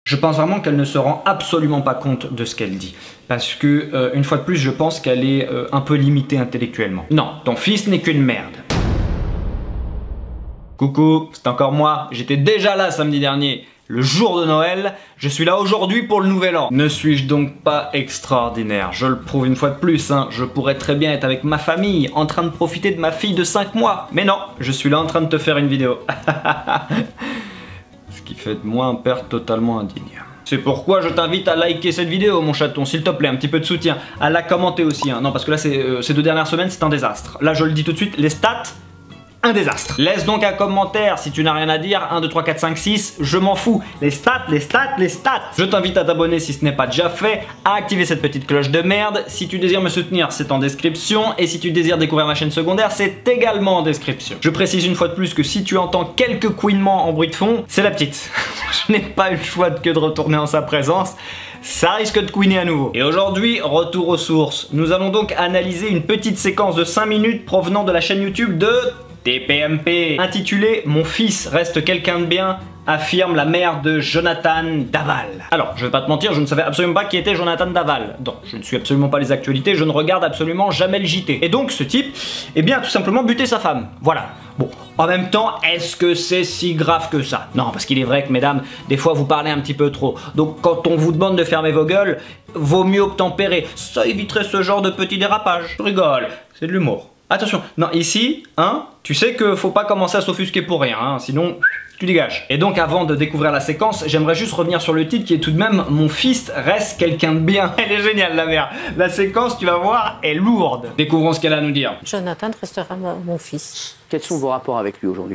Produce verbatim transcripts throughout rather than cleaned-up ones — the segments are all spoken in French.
Je pense vraiment qu'elle ne se rend absolument pas compte de ce qu'elle dit. Parce que, euh, une fois de plus, je pense qu'elle est euh, un peu limitée intellectuellement. Non, ton fils n'est qu'une merde. Coucou, c'est encore moi. J'étais déjà là samedi dernier, le jour de Noël. Je suis là aujourd'hui pour le nouvel an. Ne suis-je donc pas extraordinaire? Je le prouve une fois de plus, hein. Je pourrais très bien être avec ma famille, en train de profiter de ma fille de cinq mois. Mais non, je suis là en train de te faire une vidéo. Ce qui fait de moi un père totalement indigne. C'est pourquoi je t'invite à liker cette vidéo, mon chaton, s'il te plaît, un petit peu de soutien. À la commenter aussi, hein. Non, parce que là, euh, ces deux dernières semaines, c'est un désastre. Là, je le dis tout de suite, les stats... un désastre. Laisse donc un commentaire si tu n'as rien à dire. un, deux, trois, quatre, cinq, six, je m'en fous. Les stats, les stats, les stats. Je t'invite à t'abonner si ce n'est pas déjà fait, à activer cette petite cloche de merde. Si tu désires me soutenir, c'est en description. Et si tu désires découvrir ma chaîne secondaire, c'est également en description. Je précise une fois de plus que si tu entends quelques couinements en bruit de fond, c'est la petite. Je n'ai pas eu le choix que de retourner en sa présence. Ça risque de couiner à nouveau. Et aujourd'hui, retour aux sources. Nous allons donc analyser une petite séquence de cinq minutes provenant de la chaîne YouTube de... T P M P, intitulé « Mon fils reste quelqu'un de bien », affirme la mère de Jonathan Daval. Alors, je vais pas te mentir, je ne savais absolument pas qui était Jonathan Daval. Donc, je ne suis absolument pas les actualités, je ne regarde absolument jamais le J T. Et donc, ce type, eh bien, tout simplement buté sa femme. Voilà. Bon, en même temps, est-ce que c'est si grave que ça? Non, parce qu'il est vrai que, mesdames, des fois, vous parlez un petit peu trop. Donc, quand on vous demande de fermer vos gueules, vaut mieux obtempérer. Ça éviterait ce genre de petits dérapages. Je rigole, c'est de l'humour. Attention, non, ici, hein, tu sais que faut pas commencer à s'offusquer pour rien, hein, sinon tu dégages. Et donc avant de découvrir la séquence, j'aimerais juste revenir sur le titre qui est tout de même « Mon fils reste quelqu'un de bien ». Elle est géniale la mère. La séquence, tu vas voir, est lourde. Découvrons ce qu'elle a à nous dire. Jonathan restera mon fils. Quels sont vos rapports avec lui aujourd'hui?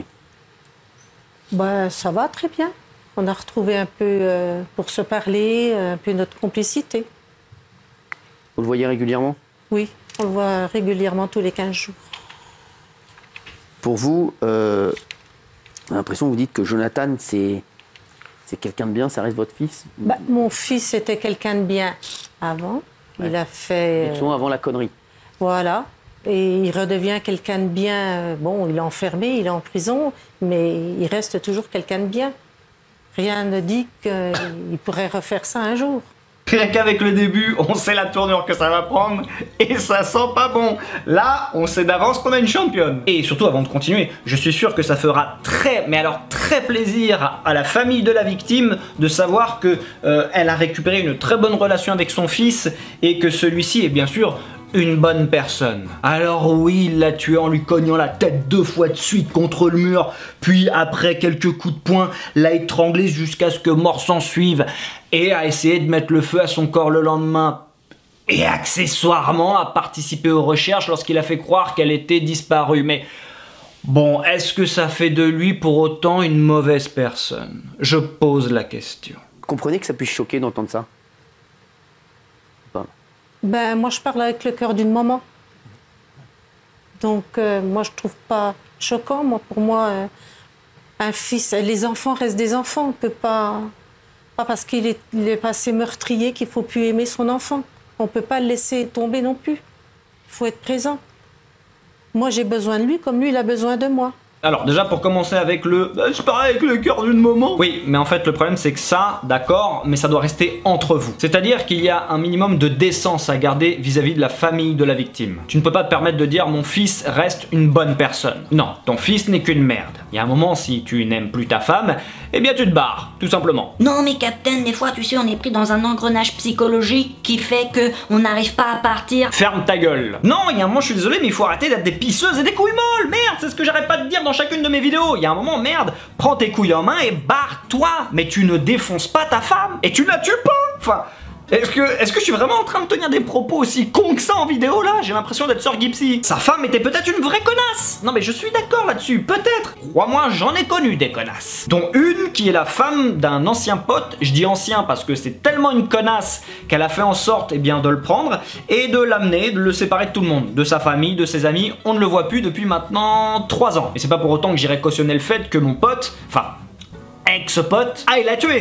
Bah, ça va très bien. On a retrouvé un peu, euh, pour se parler, un peu notre complicité. Vous le voyez régulièrement? Oui. On le voit régulièrement tous les quinze jours. Pour vous, euh, j'ai l'impression que vous dites que Jonathan, c'est quelqu'un de bien, ça reste votre fils? Bah, mon fils était quelqu'un de bien avant. Ouais. Il a fait... Ils sont avant la connerie. Voilà. Et il redevient quelqu'un de bien. Bon, il est enfermé, il est en prison, mais il reste toujours quelqu'un de bien. Rien ne dit qu'il pourrait refaire ça un jour. Rien qu'avec le début, on sait la tournure que ça va prendre et ça sent pas bon. Là, on sait d'avance qu'on a une championne. Et surtout, avant de continuer, je suis sûr que ça fera très, mais alors très plaisir à la famille de la victime de savoir que euh, elle a récupéré une très bonne relation avec son fils et que celui-ci est bien sûr une bonne personne. Alors oui, il l'a tué en lui cognant la tête deux fois de suite contre le mur, puis après quelques coups de poing, l'a étranglé jusqu'à ce que mort s'en suive, et a essayé de mettre le feu à son corps le lendemain. Et accessoirement a participé aux recherches lorsqu'il a fait croire qu'elle était disparue. Mais bon, est-ce que ça fait de lui pour autant une mauvaise personne? Je pose la question. Vous comprenez que ça puisse choquer d'entendre ça? Ben, moi, je parle avec le cœur d'une maman. Donc, euh, moi, je trouve pas choquant. Moi, pour moi, euh, un fils, les enfants restent des enfants. On peut pas, pas parce qu'il est, il est passé meurtrier qu'il faut plus aimer son enfant. On peut pas le laisser tomber non plus. Il faut être présent. Moi, j'ai besoin de lui comme lui, il a besoin de moi. Alors déjà pour commencer avec le bah, c'est pareil avec le cœur d'une maman. Oui, mais en fait le problème c'est que ça, d'accord, mais ça doit rester entre vous. C'est-à-dire qu'il y a un minimum de décence à garder vis-à-vis de la famille de la victime. Tu ne peux pas te permettre de dire mon fils reste une bonne personne. Non, ton fils n'est qu'une merde. Il y a un moment, si tu n'aimes plus ta femme, eh bien tu te barres, tout simplement. Non mais Captain, des fois tu sais on est pris dans un engrenage psychologique qui fait que on n'arrive pas à partir. Ferme ta gueule. Non, il y a un moment je suis désolé mais il faut arrêter d'être des pisseuses et des couilles molles. Merde, c'est ce que j'arrête pas de dire dans chacune de mes vidéos. Il y a un moment, merde, prends tes couilles en main et barre-toi. Mais tu ne défonces pas ta femme et tu la tues pas. Enfin, est-ce que, est-ce que je suis vraiment en train de tenir des propos aussi cons que ça en vidéo là? J'ai l'impression d'être Sir Gipsy. Sa femme était peut-être une vraie connasse. Non mais je suis d'accord là-dessus, peut-être. Crois-moi, j'en ai connu des connasses. Dont une qui est la femme d'un ancien pote. Je dis ancien parce que c'est tellement une connasse qu'elle a fait en sorte eh bien, de le prendre et de l'amener, de le séparer de tout le monde. De sa famille, de ses amis. On ne le voit plus depuis maintenant trois ans. Et c'est pas pour autant que j'irai cautionner le fait que mon pote, enfin, ex-pote, ah il l'a tué.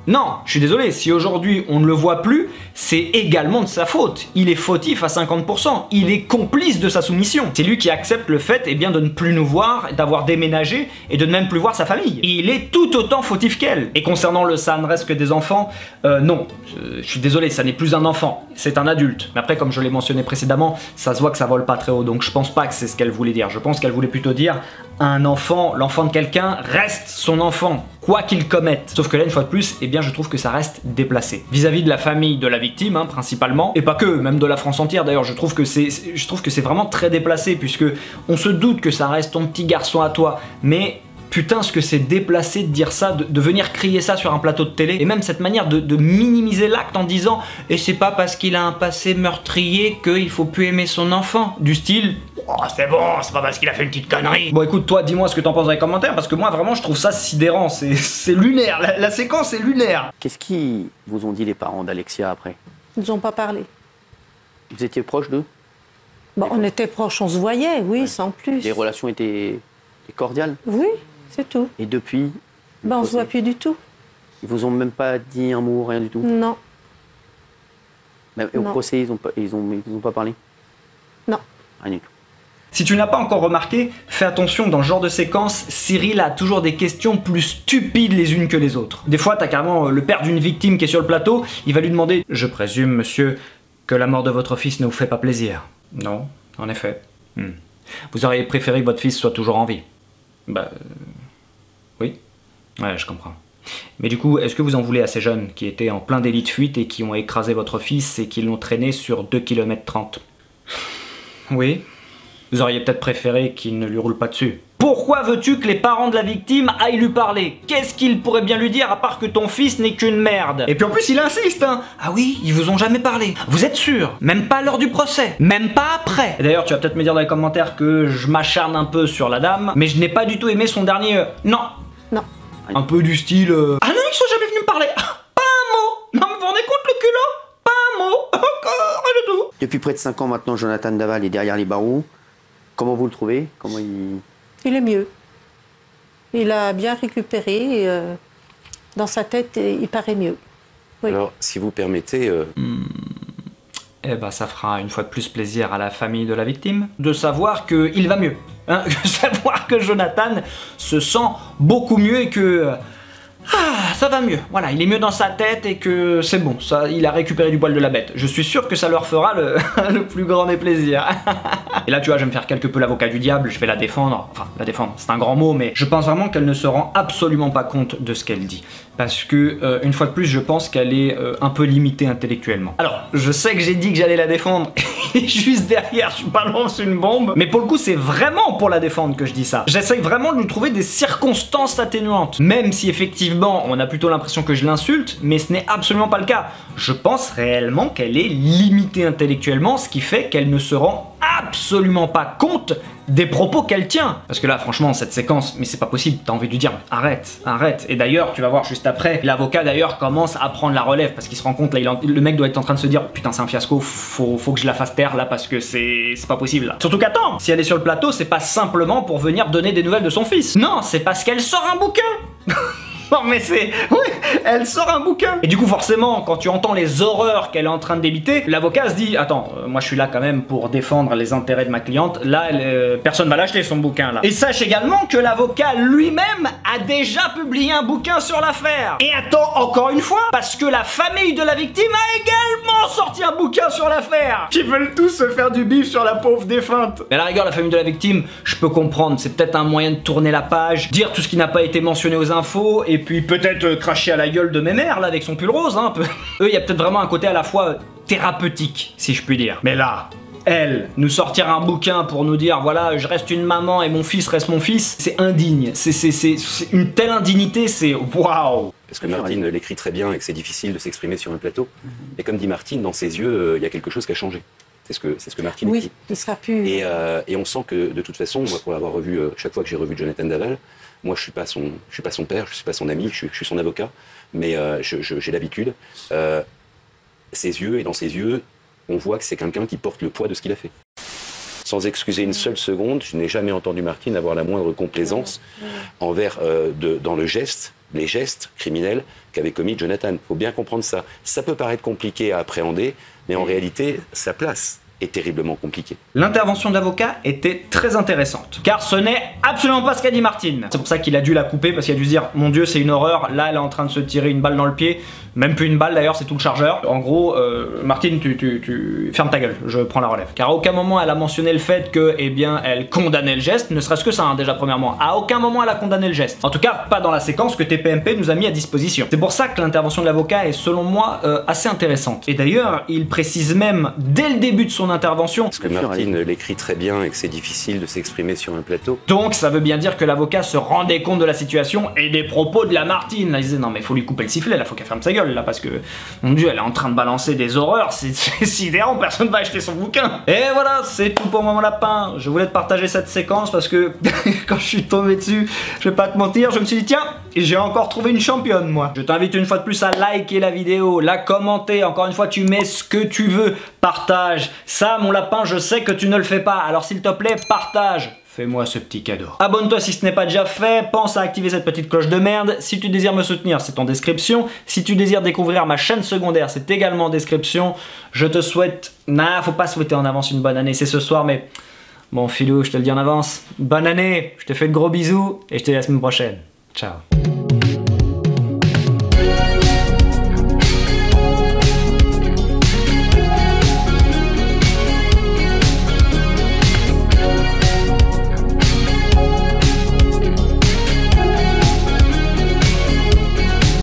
Non, je suis désolé, si aujourd'hui on ne le voit plus, c'est également de sa faute. Il est fautif à cinquante pour cent, il est complice de sa soumission. C'est lui qui accepte le fait eh bien, de ne plus nous voir, d'avoir déménagé et de ne même plus voir sa famille. Il est tout autant fautif qu'elle. Et concernant le ça ne reste que des enfants, euh, non, je, je suis désolé, ça n'est plus un enfant, c'est un adulte. Mais après, comme je l'ai mentionné précédemment, ça se voit que ça vole pas très haut, donc je pense pas que c'est ce qu'elle voulait dire. Je pense qu'elle voulait plutôt dire un enfant, l'enfant de quelqu'un reste son enfant, quoi qu'il commette. Sauf que là, une fois de plus, eh bien, je trouve que ça reste déplacé. Vis-à-vis de la famille de la victime, hein, principalement, et pas que, même de la France entière d'ailleurs, je trouve que c'est je trouve que c'est vraiment très déplacé, puisque on se doute que ça reste ton petit garçon à toi, mais putain, ce que c'est déplacé de dire ça, de, de venir crier ça sur un plateau de télé, et même cette manière de, de minimiser l'acte en disant « Et c'est pas parce qu'il a un passé meurtrier qu'il faut plus aimer son enfant », du style « Oh c'est bon, c'est pas parce qu'il a fait une petite connerie ». Bon écoute, toi dis-moi ce que t'en penses dans les commentaires, parce que moi vraiment je trouve ça sidérant, c'est lunaire, la, la séquence est lunaire. Qu'est-ce qu'ils vous ont dit les parents d'Alexia après? Ils nous ont pas parlé. Vous étiez proche d'eux? Bon, on était proches, on se voyait, oui, ouais. Sans plus. Les relations étaient, étaient cordiales? Oui, c'est tout. Et depuis? Ben, on se voit plus du tout. Ils vous ont même pas dit un mot, rien du tout? Non. Mais au non. procès, ils ont pas, ils ont, ils ont pas parlé? Non. Rien du tout. Si tu n'as pas encore remarqué, fais attention, dans ce genre de séquence, Cyril a toujours des questions plus stupides les unes que les autres. Des fois, t'as carrément le père d'une victime qui est sur le plateau, il va lui demander « Je présume, monsieur, que la mort de votre fils ne vous fait pas plaisir ?» Non, en effet. Hmm. Vous auriez préféré que votre fils soit toujours en vie? Bah... Euh... Oui. Ouais, je comprends. Mais du coup, est-ce que vous en voulez à ces jeunes qui étaient en plein délit de fuite et qui ont écrasé votre fils et qui l'ont traîné sur deux kilomètres trente? Oui. Vous auriez peut-être préféré qu'il ne lui roule pas dessus. Pourquoi veux-tu que les parents de la victime aillent lui parler? Qu'est-ce qu'ils pourraient bien lui dire à part que ton fils n'est qu'une merde? Et puis en plus il insiste, hein. Ah oui, ils vous ont jamais parlé. Vous êtes sûr? Même pas lors du procès. Même pas après. D'ailleurs, tu vas peut-être me dire dans les commentaires que je m'acharne un peu sur la dame, mais je n'ai pas du tout aimé son dernier... Euh... Non. Non. Un peu du style... Euh... Ah non, ils sont jamais venus me parler. Pas un mot. Non mais vous vous rendez compte le culot? Pas un mot. Encore, rien du tout. Depuis près de cinq ans maintenant, Jonathan Daval est derrière les barreaux. Comment vous le trouvez? Comment il... Il est mieux. Il a bien récupéré. Et, euh, dans sa tête, il paraît mieux. Oui. Alors, si vous permettez... Euh... Mmh. Eh ben, ça fera une fois de plus plaisir à la famille de la victime de savoir qu'il va mieux. Hein, de savoir que Jonathan se sent beaucoup mieux et que... Ah, ça va mieux, voilà, il est mieux dans sa tête et que c'est bon, ça, il a récupéré du poil de la bête. Je suis sûr que ça leur fera le, le plus grand des plaisirs. Et là, tu vois, je vais me faire quelque peu l'avocat du diable, je vais la défendre, enfin, la défendre, c'est un grand mot, mais je pense vraiment qu'elle ne se rend absolument pas compte de ce qu'elle dit. Parce que, euh, une fois de plus, je pense qu'elle est euh, un peu limitée intellectuellement. Alors, je sais que j'ai dit que j'allais la défendre, et juste derrière, je balance une bombe, mais pour le coup, c'est vraiment pour la défendre que je dis ça. J'essaye vraiment de lui trouver des circonstances atténuantes, même si effectivement, on a plutôt l'impression que je l'insulte, mais ce n'est absolument pas le cas. Je pense réellement qu'elle est limitée intellectuellement, ce qui fait qu'elle ne se rend absolument pas compte des propos qu'elle tient. Parce que là, franchement, cette séquence, mais c'est pas possible, t'as envie de lui dire arrête, arrête. Et d'ailleurs, tu vas voir juste après, l'avocat d'ailleurs commence à prendre la relève parce qu'il se rend compte, là, il en... le mec doit être en train de se dire putain, c'est un fiasco, faut, faut que je la fasse taire là parce que c'est pas possible là. Surtout qu'attends, si elle est sur le plateau, c'est pas simplement pour venir donner des nouvelles de son fils. Non, c'est parce qu'elle sort un bouquin. Non mais c'est... Oui, elle sort un bouquin. Et du coup forcément, quand tu entends les horreurs qu'elle est en train de débiter, l'avocat se dit, attends, euh, moi je suis là quand même pour défendre les intérêts de ma cliente, là, elle, euh, personne va l'acheter son bouquin là. Et sache également que l'avocat lui-même a déjà publié un bouquin sur l'affaire. Et attends, encore une fois, parce que la famille de la victime a également sorti un bouquin sur l'affaire. Qui veulent tous se faire du bif sur la pauvre défunte. Mais à la rigueur, la famille de la victime, je peux comprendre, c'est peut-être un moyen de tourner la page, dire tout ce qui n'a pas été mentionné aux infos, et puis peut-être euh, cracher à la gueule de mes mères là avec son pull rose, hein, peu. Eux, il y a peut-être vraiment un côté à la fois euh, thérapeutique, si je puis dire. Mais là, elle, nous sortir un bouquin pour nous dire voilà, je reste une maman et mon fils reste mon fils, c'est indigne. C'est une telle indignité, c'est waouh. Parce que Martine l'écrit très bien et que c'est difficile de s'exprimer sur un plateau. Et comme dit Martine, dans ses yeux, il euh, y a quelque chose qui a changé. C'est ce que, c'est ce que Martine oui, écrit. Il sera plus... Et, euh, et on sent que de toute façon, moi pour l'avoir revu, euh, chaque fois que j'ai revu Jonathan Daval, moi je suis pas son, je suis pas son père, je suis pas son ami, je suis, je suis son avocat, mais euh, j'ai l'habitude. Euh, ses yeux, et dans ses yeux, on voit que c'est quelqu'un qui porte le poids de ce qu'il a fait. Sans excuser une seule seconde, je n'ai jamais entendu Martine avoir la moindre complaisance envers, euh, de, dans le geste les gestes criminels qu'avait commis Jonathan. Il faut bien comprendre ça. Ça peut paraître compliqué à appréhender, mais en réalité, sa place est terriblement compliquée. L'intervention de l'avocat était très intéressante, car ce n'est absolument pas ce qu'a dit Martine. C'est pour ça qu'il a dû la couper, parce qu'il a dû se dire « Mon Dieu, c'est une horreur, là elle est en train de se tirer une balle dans le pied ». Même plus une balle d'ailleurs, c'est tout le chargeur. En gros, euh, Martine, tu, tu, tu fermes ta gueule, je prends la relève. Car à aucun moment elle a mentionné le fait que, eh bien, elle condamnait le geste, ne serait-ce que ça, hein, déjà premièrement. À aucun moment elle a condamné le geste. En tout cas, pas dans la séquence que T P M P nous a mis à disposition. C'est pour ça que l'intervention de l'avocat est, selon moi, euh, assez intéressante. Et d'ailleurs, il précise même, dès le début de son intervention... Parce que Martine l'écrit très bien et que c'est difficile de s'exprimer sur un plateau. Donc ça veut bien dire que l'avocat se rendait compte de la situation et des propos de la Martine. Là, il disait, non mais faut lui couper le sifflet, là, faut qu'elle ferme sa gueule. Là, parce que, mon Dieu, elle est en train de balancer des horreurs, c'est sidérant, personne va acheter son bouquin. Et voilà, c'est tout pour moi mon lapin. Je voulais te partager cette séquence parce que quand je suis tombé dessus, je vais pas te mentir, je me suis dit tiens, j'ai encore trouvé une championne moi. Je t'invite une fois de plus à liker la vidéo, la commenter, encore une fois tu mets ce que tu veux, partage. Ça mon lapin, je sais que tu ne le fais pas, alors s'il te plaît, partage. Fais-moi ce petit cadeau. Abonne-toi si ce n'est pas déjà fait, pense à activer cette petite cloche de merde. Si tu désires me soutenir, c'est en description. Si tu désires découvrir ma chaîne secondaire, c'est également en description. Je te souhaite... Nah, faut pas souhaiter en avance une bonne année, c'est ce soir, mais... Bon, filou, je te le dis en avance. Bonne année, je te fais de gros bisous, et je te dis à la semaine prochaine. Ciao.